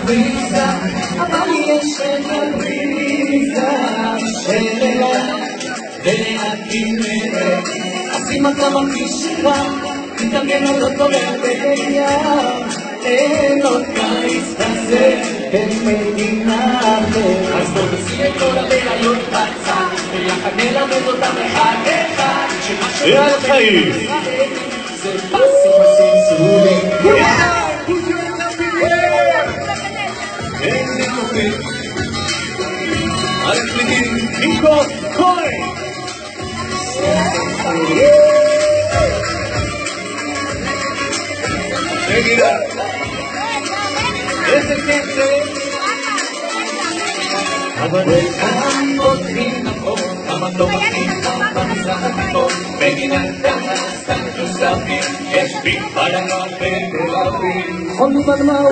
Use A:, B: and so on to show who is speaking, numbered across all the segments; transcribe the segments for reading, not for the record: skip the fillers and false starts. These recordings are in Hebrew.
A: בריזה, אבל יש את הבריזה שלה ולהקים נראה. אז אם אתה מרגיש רע, תתארגן על אותו להבדיה, אין עוד קיץ כזה במדינה אחרת. אז בוא נשים את כל הבעיות בצד, ויחד נלמד אותם אחד אחד, שמה
B: ריאל חיים
A: זה פסים הסלסולים.
B: איזה יופי על הקלידים ניקו כהן נגידה איזה קצב
A: אבל כאן פותחים נכון, כמה לא מתאים במזרח התיכון, מגינת סטטוס סאפים, יש בי חלנות בתל אביב. חולנו בדמעות,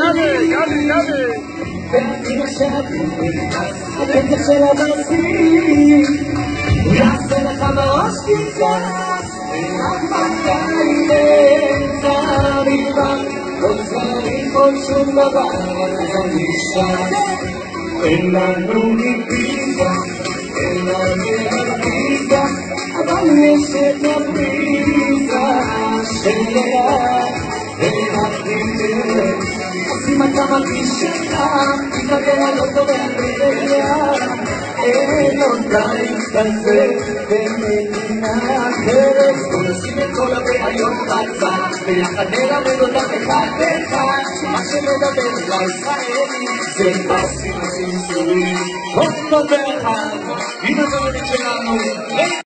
A: והכי נשאתי, הקצב של המרסים, יעשה לך בראש קצת, רק מתי באמצע המדבר, לא צריך עוד שום דבר, אז אני שם. אין לנו מפיזה, אין לנו מפיזה, אבל יש את הפריזה שלה ולהכין דרך. אז אם אתה מרגיש שלה, תתארגן על אותו בהבדיה, אין עוד קיץ כזה במדינה אחרת. בוא נשים את כל הבעיות בצד, ויחד נלמד אותם אחד אחד, שמה שמדבר לישראלי זה פסים הסלסולים.
B: עוד טוב באחד עם הזמנית שלנו